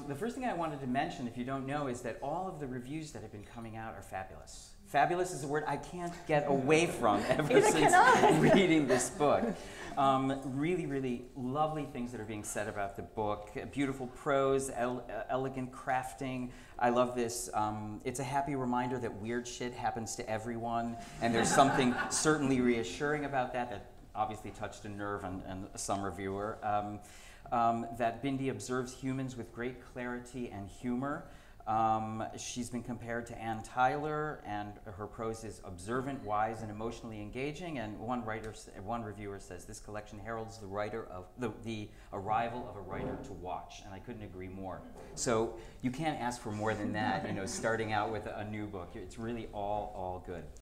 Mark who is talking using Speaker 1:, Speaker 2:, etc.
Speaker 1: The first thing I wanted to mention, if you don't know, is that all of the reviews that have been coming out are fabulous. Fabulous is a word I can't get away from ever since reading this book. Really, really lovely things that are being said about the book. Beautiful prose, elegant crafting. I love this. It's a happy reminder that weird shit happens to everyone, and there's something certainly reassuring about that that obviously touched a nerve in some reviewer. That Bindy observes humans with great clarity and humor. She's been compared to Ann Tyler, and her prose is observant, wise, and emotionally engaging. And one reviewer says this collection heralds the arrival of a writer to watch, and I couldn't agree more. So you can't ask for more than that. You know, starting out with a new book, it's really all good.